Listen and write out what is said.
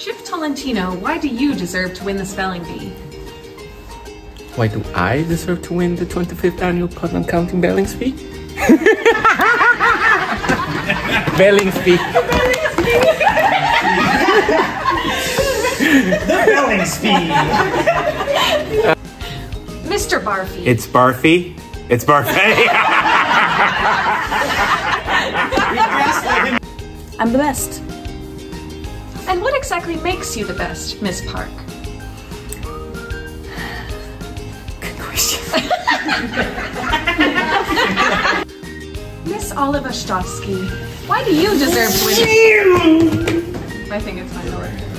Chef Tolentino, why do you deserve to win the spelling bee? Why do I deserve to win the 25th annual Putnam Counting Bellings Bee? Bellings Bee. The Bellings Bee. Mr. Barfy. It's Barfy. It's Barfy. I'm the best. And what exactly makes you the best, Miss Park? Good question. Miss Oliva Stofsky, why do you deserve to win? I think it's my door.